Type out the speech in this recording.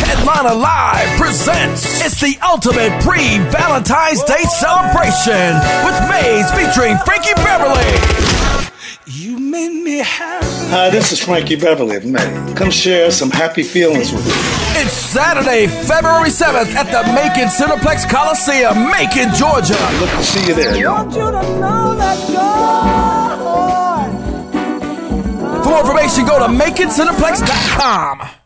Atlanta Live presents it's the ultimate pre-Valentine's Day celebration with Maze featuring Frankie Beverly. You made me happy. Hi, this is Frankie Beverly of Maine. Come share some happy feelings with me. It's Saturday, February 7th at the Macon Cineplex Coliseum, Macon, Georgia. I look to see you there. I want you to know that you're. For more information, go to maconcineplex.com.